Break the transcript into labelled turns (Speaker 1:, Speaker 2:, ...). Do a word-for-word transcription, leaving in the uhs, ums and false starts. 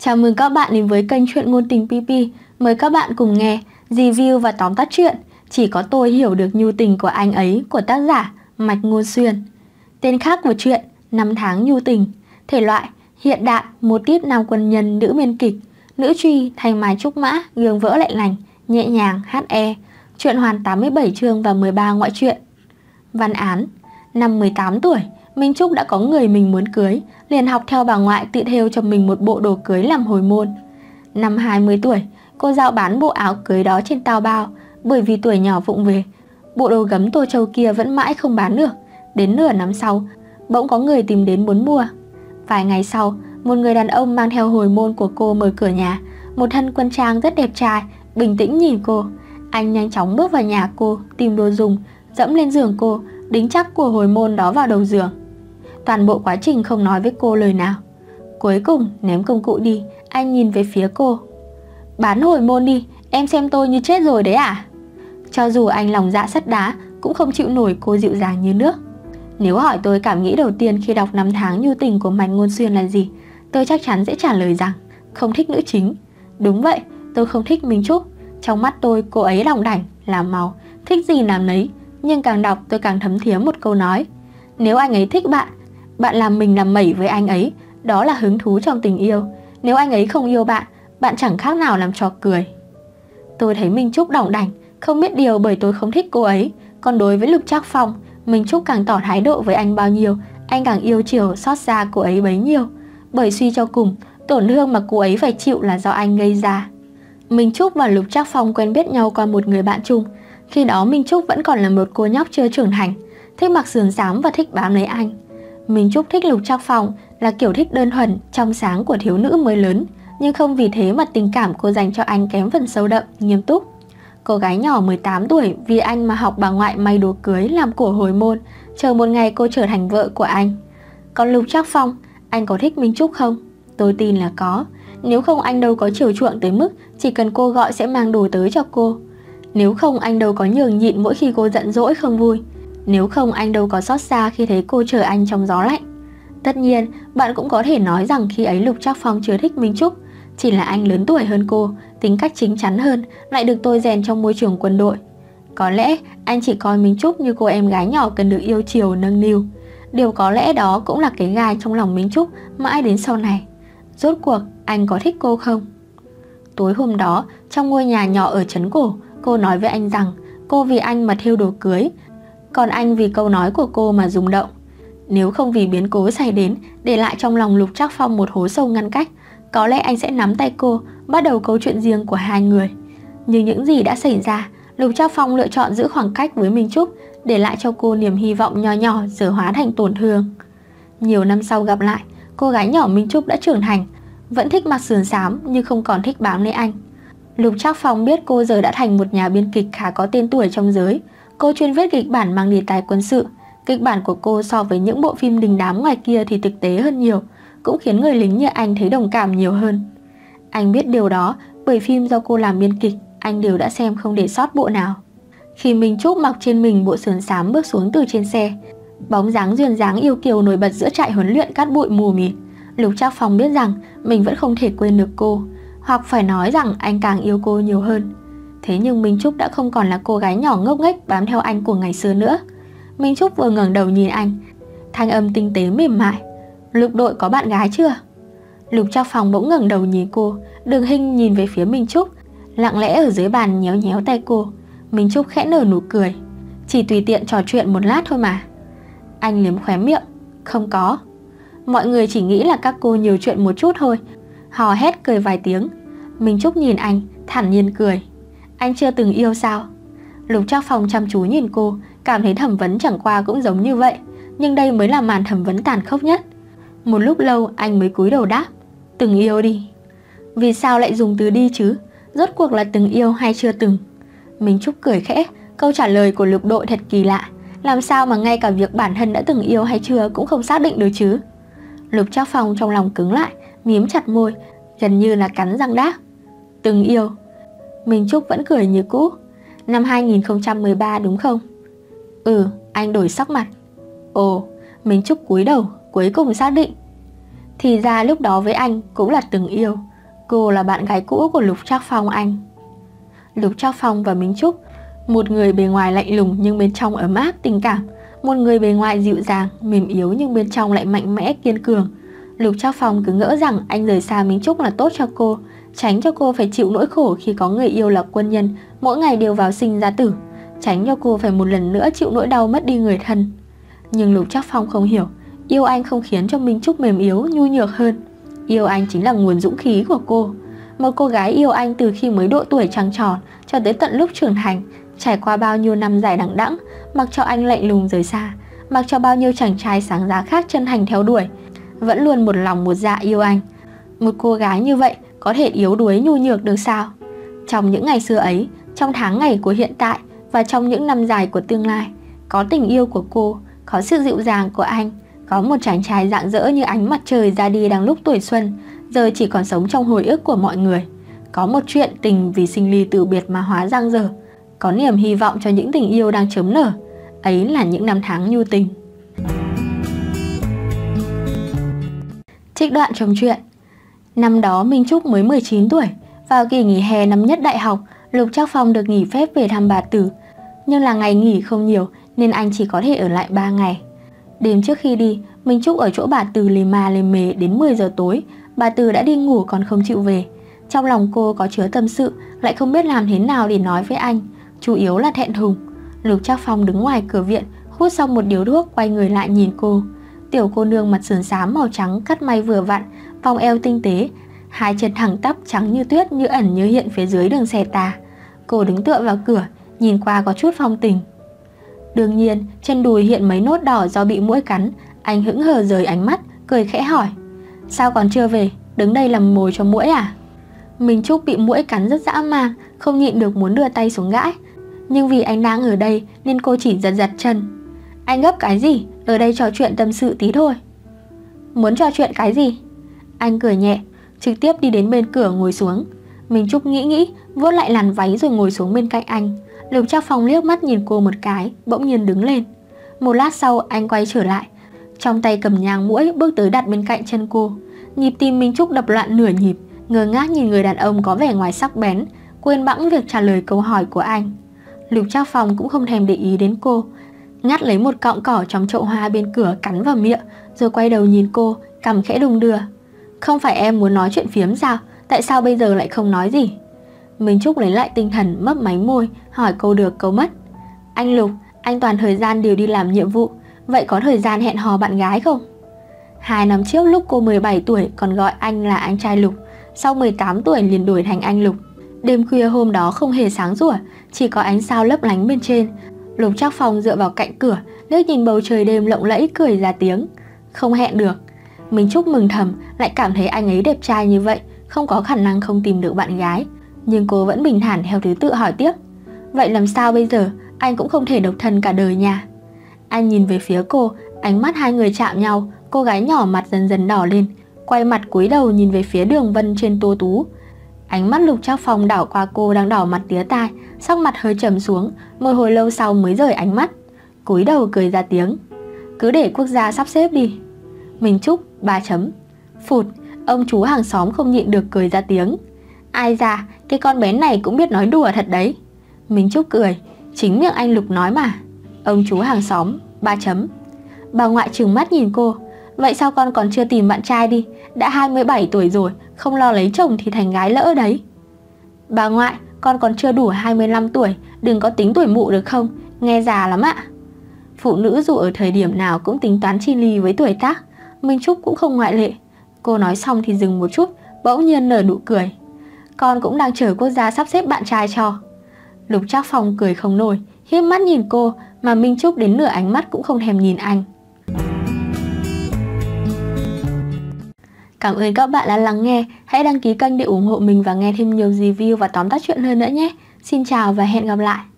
Speaker 1: Chào mừng các bạn đến với kênh Chuyện Ngôn Tình pê pê. Mời các bạn cùng nghe, review và tóm tắt chuyện Chỉ Có Tôi Hiểu Được Nhu Tình Của Anh Ấy của tác giả Mạch Ngôn Xuyên. Tên khác của chuyện: Năm Tháng Nhu Tình. Thể loại: hiện đại, mô típ nam quân nhân nữ biên kịch, nữ truy, thanh mai trúc mã, gương vỡ lạnh lành, nhẹ nhàng, hát e. Truyện hoàn tám mươi bảy chương và mười ba ngoại truyện. Văn án: năm mười tám tuổi, Minh Trúc đã có người mình muốn cưới, liền học theo bà ngoại tự thêu cho mình một bộ đồ cưới làm hồi môn. Năm hai mươi tuổi, cô dạo bán bộ áo cưới đó trên Taobao, bởi vì tuổi nhỏ vụng về, bộ đồ gấm tô châu kia vẫn mãi không bán được. Đến nửa năm sau, bỗng có người tìm đến muốn mua. Vài ngày sau, một người đàn ông mang theo hồi môn của cô mở cửa nhà, một thân quân trang rất đẹp trai, bình tĩnh nhìn cô. Anh nhanh chóng bước vào nhà cô, tìm đồ dùng, dẫm lên giường cô, đính chắc của hồi môn đó vào đầu giường. Toàn bộ quá trình không nói với cô lời nào. Cuối cùng ném công cụ đi, anh nhìn về phía cô. Bán hồi môn đi, em xem tôi như chết rồi đấy à? Cho dù anh lòng dạ sắt đá, cũng không chịu nổi cô dịu dàng như nước. Nếu hỏi tôi cảm nghĩ đầu tiên khi đọc Năm Tháng Nhu Tình của Mạch Ngôn Xuyên là gì, tôi chắc chắn sẽ trả lời rằng không thích nữ chính. Đúng vậy, tôi không thích Minh Trúc. Trong mắt tôi, cô ấy đỏng đảnh, làm màu, thích gì làm nấy. Nhưng càng đọc tôi càng thấm thía một câu nói: nếu anh ấy thích bạn, bạn làm mình làm mẩy với anh ấy, đó là hứng thú trong tình yêu. Nếu anh ấy không yêu bạn, bạn chẳng khác nào làm trò cười. Tôi thấy Minh Trúc đỏng đảnh, không biết điều bởi tôi không thích cô ấy. Còn đối với Lục Trác Phong, Minh Trúc càng tỏ thái độ với anh bao nhiêu, anh càng yêu chiều xót xa cô ấy bấy nhiêu. Bởi suy cho cùng, tổn thương mà cô ấy phải chịu là do anh gây ra. Minh Trúc và Lục Trác Phong quen biết nhau qua một người bạn chung. Khi đó Minh Trúc vẫn còn là một cô nhóc chưa trưởng thành, thích mặc sườn xám và thích bám lấy anh. Minh Trúc thích Lục Trác Phong là kiểu thích đơn thuần, trong sáng của thiếu nữ mới lớn, nhưng không vì thế mà tình cảm cô dành cho anh kém phần sâu đậm, nghiêm túc. Cô gái nhỏ mười tám tuổi vì anh mà học bà ngoại may đồ cưới làm của hồi môn, chờ một ngày cô trở thành vợ của anh. Còn Lục Trác Phong, anh có thích Minh Trúc không? Tôi tin là có. Nếu không anh đâu có chiều chuộng tới mức chỉ cần cô gọi sẽ mang đồ tới cho cô. Nếu không anh đâu có nhường nhịn mỗi khi cô giận dỗi không vui. Nếu không anh đâu có xót xa khi thấy cô chờ anh trong gió lạnh. Tất nhiên, bạn cũng có thể nói rằng khi ấy Lục Trác Phong chưa thích Minh Trúc, chỉ là anh lớn tuổi hơn cô, tính cách chính chắn hơn, lại được tôi rèn trong môi trường quân đội. Có lẽ anh chỉ coi Minh Trúc như cô em gái nhỏ cần được yêu chiều nâng niu. Điều có lẽ đó cũng là cái gai trong lòng Minh Trúc mãi đến sau này. Rốt cuộc anh có thích cô không? Tối hôm đó, trong ngôi nhà nhỏ ở trấn cổ, cô nói với anh rằng cô vì anh mà thêu đồ cưới, còn anh vì câu nói của cô mà rung động. Nếu không vì biến cố xảy đến để lại trong lòng Lục Trác Phong một hố sâu ngăn cách, có lẽ anh sẽ nắm tay cô, bắt đầu câu chuyện riêng của hai người. Nhưng những gì đã xảy ra, Lục Trác Phong lựa chọn giữ khoảng cách với Minh Trúc, để lại cho cô niềm hy vọng nho nhỏ giờ hóa thành tổn thương. Nhiều năm sau gặp lại, cô gái nhỏ Minh Trúc đã trưởng thành, vẫn thích mặc sườn xám nhưng không còn thích bám lấy anh. Lục Trác Phong biết cô giờ đã thành một nhà biên kịch khá có tên tuổi trong giới. Cô chuyên viết kịch bản mang đề tài quân sự. Kịch bản của cô so với những bộ phim đình đám ngoài kia thì thực tế hơn nhiều, cũng khiến người lính như anh thấy đồng cảm nhiều hơn. Anh biết điều đó bởi phim do cô làm biên kịch, anh đều đã xem không để sót bộ nào. Khi Minh Trúc mặc trên mình bộ sườn xám bước xuống từ trên xe, bóng dáng duyên dáng yêu kiều nổi bật giữa trại huấn luyện cát bụi mù mịt, Lục Trác Phong biết rằng mình vẫn không thể quên được cô, hoặc phải nói rằng anh càng yêu cô nhiều hơn. Thế nhưng Minh Trúc đã không còn là cô gái nhỏ ngốc nghếch bám theo anh của ngày xưa nữa. Minh Trúc vừa ngẩng đầu nhìn anh, thanh âm tinh tế mềm mại: Lục đội có bạn gái chưa? Lục Trác Phong bỗng ngẩng đầu nhìn cô, Đường Hinh nhìn về phía Minh Trúc, lặng lẽ ở dưới bàn nhéo nhéo tay cô. Minh Trúc khẽ nở nụ cười: chỉ tùy tiện trò chuyện một lát thôi mà. Anh liếm khóe miệng: không có. Mọi người chỉ nghĩ là các cô nhiều chuyện một chút thôi. Hò hét cười vài tiếng. Minh Trúc nhìn anh, thản nhiên cười: anh chưa từng yêu sao? Lục Trác Phong chăm chú nhìn cô, cảm thấy thẩm vấn chẳng qua cũng giống như vậy, nhưng đây mới là màn thẩm vấn tàn khốc nhất. Một lúc lâu anh mới cúi đầu đáp: từng yêu đi. Vì sao lại dùng từ đi chứ? Rốt cuộc là từng yêu hay chưa từng? Minh Trúc cười khẽ. Câu trả lời của Lục đội thật kỳ lạ. Làm sao mà ngay cả việc bản thân đã từng yêu hay chưa cũng không xác định được chứ? Lục Trác Phong trong lòng cứng lại, mím chặt môi, gần như là cắn răng đáp: từng yêu. Minh Trúc vẫn cười như cũ: năm hai nghìn không trăm mười ba đúng không? Ừ. Anh đổi sắc mặt. Ồ. Minh Trúc cúi đầu, cuối cùng xác định. Thì ra lúc đó với anh cũng là từng yêu. Cô là bạn gái cũ của Lục Trác Phong anh. Lục Trác Phong và Minh Trúc, một người bề ngoài lạnh lùng nhưng bên trong ấm áp tình cảm, một người bề ngoài dịu dàng, mềm yếu nhưng bên trong lại mạnh mẽ, kiên cường. Lục Trác Phong cứ ngỡ rằng anh rời xa Minh Trúc là tốt cho cô, tránh cho cô phải chịu nỗi khổ khi có người yêu là quân nhân, mỗi ngày đều vào sinh ra tử, tránh cho cô phải một lần nữa chịu nỗi đau mất đi người thân. Nhưng Lục Trác Phong không hiểu, yêu anh không khiến cho Minh Trúc mềm yếu, nhu nhược hơn. Yêu anh chính là nguồn dũng khí của cô. Một cô gái yêu anh từ khi mới độ tuổi trăng tròn cho tới tận lúc trưởng thành, trải qua bao nhiêu năm dài đằng đẵng, mặc cho anh lạnh lùng rời xa, mặc cho bao nhiêu chàng trai sáng giá khác chân thành theo đuổi, vẫn luôn một lòng một dạ yêu anh. Một cô gái như vậy có thể yếu đuối nhu nhược được sao? Trong những ngày xưa ấy, trong tháng ngày của hiện tại và trong những năm dài của tương lai, có tình yêu của cô, có sự dịu dàng của anh, có một chàng trai rạng rỡ như ánh mặt trời ra đi đang lúc tuổi xuân, giờ chỉ còn sống trong hồi ức của mọi người. Có một chuyện tình vì sinh ly từ biệt mà hóa dang dở, có niềm hy vọng cho những tình yêu đang chớm nở. Ấy là những năm tháng nhu tình. Trích đoạn trong truyện. Năm đó Minh Trúc mới mười chín tuổi, vào kỳ nghỉ hè năm nhất đại học, Lục Trác Phong được nghỉ phép về thăm bà Tử. Nhưng là ngày nghỉ không nhiều nên anh chỉ có thể ở lại ba ngày. Đêm trước khi đi, Minh Trúc ở chỗ bà Tử lề ma lề mề đến mười giờ tối. Bà Tử đã đi ngủ còn không chịu về. Trong lòng cô có chứa tâm sự, lại không biết làm thế nào để nói với anh, chủ yếu là thẹn thùng. Lục Trác Phong đứng ngoài cửa viện, hút xong một điếu thuốc, quay người lại nhìn cô. Tiểu cô nương mặt sườn xám màu trắng cắt may vừa vặn, vòng eo tinh tế, hai chân thẳng tắp trắng như tuyết, như ẩn như hiện phía dưới đường xẻ tà. Cô đứng tựa vào cửa, nhìn qua có chút phong tình. Đương nhiên, chân đùi hiện mấy nốt đỏ do bị muỗi cắn. Anh hững hờ rời ánh mắt, cười khẽ hỏi: sao còn chưa về, đứng đây làm mồi cho muỗi à? Minh Trúc bị muỗi cắn rất dã man, không nhịn được muốn đưa tay xuống gãi. Nhưng vì anh đang ở đây nên cô chỉ giật giật chân. Anh gấp cái gì, ở đây trò chuyện tâm sự tí thôi. Muốn trò chuyện cái gì? Anh cười nhẹ, trực tiếp đi đến bên cửa ngồi xuống. Minh Trúc nghĩ nghĩ, vuốt lại làn váy rồi ngồi xuống bên cạnh anh. Lục Trác Phong liếc mắt nhìn cô một cái, bỗng nhiên đứng lên. Một lát sau anh quay trở lại, trong tay cầm nhang muỗi, bước tới đặt bên cạnh chân cô. Nhịp tim Minh Trúc đập loạn nửa nhịp, ngơ ngác nhìn người đàn ông có vẻ ngoài sắc bén, quên bẵng việc trả lời câu hỏi của anh. Lục Trác Phong cũng không thèm để ý đến cô, ngắt lấy một cọng cỏ trong chậu hoa bên cửa cắn vào miệng, rồi quay đầu nhìn cô, cằm khẽ đung đưa. Không phải em muốn nói chuyện phiếm sao? Tại sao bây giờ lại không nói gì? Minh Trúc lấy lại tinh thần, mấp máy môi, hỏi câu được câu mất. Anh Lục, anh toàn thời gian đều đi làm nhiệm vụ, vậy có thời gian hẹn hò bạn gái không? Hai năm trước lúc cô mười bảy tuổi còn gọi anh là anh trai Lục, sau mười tám tuổi liền đổi thành anh Lục. Đêm khuya hôm đó không hề sáng rủa, chỉ có ánh sao lấp lánh bên trên. Lục Trác Phong dựa vào cạnh cửa, liếc nhìn bầu trời đêm lộng lẫy, cười ra tiếng. Không hẹn được. Minh Trúc mừng thầm, lại cảm thấy anh ấy đẹp trai như vậy, không có khả năng không tìm được bạn gái. Nhưng cô vẫn bình thản theo thứ tự hỏi tiếp. Vậy làm sao bây giờ, anh cũng không thể độc thân cả đời nha. Anh nhìn về phía cô, ánh mắt hai người chạm nhau, cô gái nhỏ mặt dần dần đỏ lên, quay mặt cúi đầu nhìn về phía đường vân trên tô tú. Ánh mắt Lục Trác Phong đảo qua cô đang đỏ mặt tía tai, sắc mặt hơi trầm xuống, một hồi lâu sau mới rời ánh mắt, cúi đầu cười ra tiếng. Cứ để quốc gia sắp xếp đi. Minh Trúc, ba chấm. Phụt, ông chú hàng xóm không nhịn được cười ra tiếng. Ai da, cái con bé này cũng biết nói đùa thật đấy. Minh Trúc cười, chính miệng anh Lục nói mà. Ông chú hàng xóm, ba chấm. Bà ngoại trừng mắt nhìn cô. Vậy sao con còn chưa tìm bạn trai đi? Đã hai mươi bảy tuổi rồi, không lo lấy chồng thì thành gái lỡ đấy. Bà ngoại, con còn chưa đủ hai mươi lăm tuổi, đừng có tính tuổi mụ được không? Nghe già lắm ạ. Phụ nữ dù ở thời điểm nào cũng tính toán chi ly với tuổi tác, Minh Trúc cũng không ngoại lệ. Cô nói xong thì dừng một chút, bỗng nhiên nở nụ cười. Con cũng đang chờ quốc gia sắp xếp bạn trai cho. Lục Trác Phong cười không nổi, hiếp mắt nhìn cô, mà Minh Trúc đến nửa ánh mắt cũng không thèm nhìn anh. Cảm ơn các bạn đã lắng nghe. Hãy đăng ký kênh để ủng hộ mình và nghe thêm nhiều review và tóm tắt chuyện hơn nữa nhé. Xin chào và hẹn gặp lại.